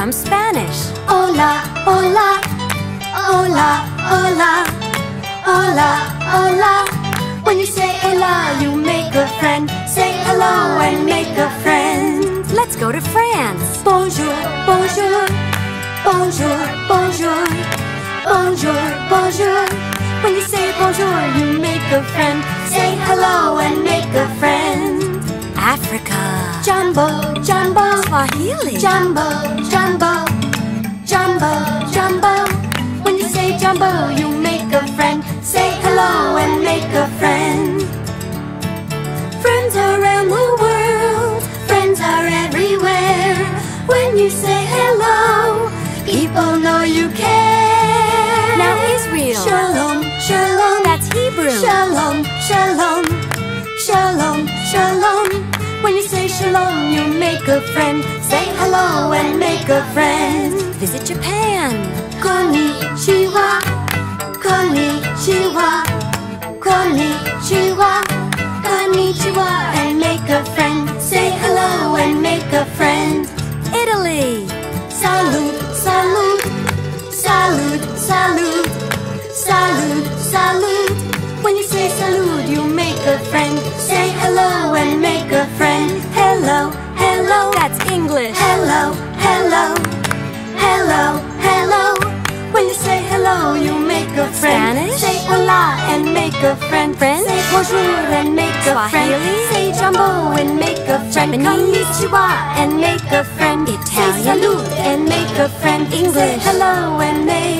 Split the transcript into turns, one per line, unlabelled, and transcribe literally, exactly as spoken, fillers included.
becomes Spanish.
Hola, hola, hola, hola, hola, hola. When you say hola, you make a friend. Say hello and make a friend.
Let's go to France.
Bonjour, bonjour, bonjour, bonjour, bonjour, bonjour. When you say bonjour, you make a friend. Say hello and make a friend.
Africa.
Jumbo, jumbo,
Swahili.
jumbo, jumbo, jumbo, jumbo. When you say jumbo, you make a friend. Say hello and make a friend. Friends around the world, friends are everywhere. When you say hello, people know you care.
Now Israel.
Shalom, shalom.
That's Hebrew.
Shalom, shalom, shalom, shalom. When you say shalom, you make a friend. Say hello and make a friend.
Visit Japan.
Konnichiwa, konnichiwa, konnichiwa, konnichiwa, and make a friend. Say hello and make a friend.
Italy.
Salute, salute, salute, salute, salute, salute. When you say salute, you make a friend. Say hello and make a friend. Hello, hello.
That's English.
Hello, hello, hello, hello. When you say hello, you make a friend.
Spanish.
Say hola and make a friend.
French.
Say bonjour and make a friend.
Swahili.
Say jumbo and make a friend.
Japanese.
Konnichiwa and make a friend.
Italian.
Say salute and make a friend.
English.
Say hello and make